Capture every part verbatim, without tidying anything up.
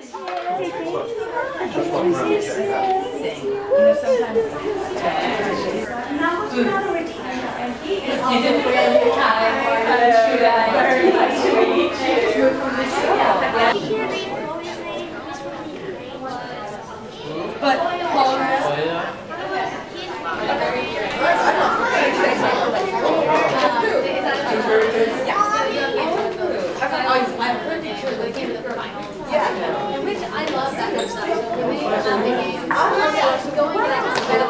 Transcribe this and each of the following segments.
But Paul, I'm pretty sure they came to the final. Yeah. In which I love that kind of stuff. So when they have the game, I love going to that kind of stuff.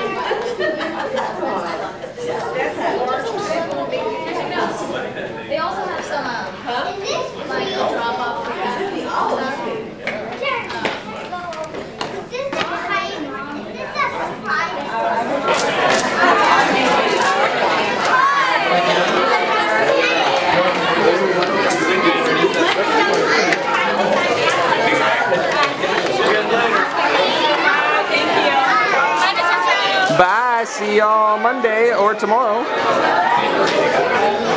They also have some, um, like, drop off for that. Bye. See y'all Monday or tomorrow.